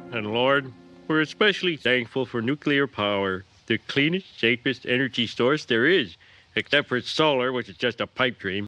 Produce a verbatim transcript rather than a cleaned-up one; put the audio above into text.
And Lord, we're especially thankful for nuclear power, the cleanest, safest energy source there is, except for solar, which is just a pipe dream.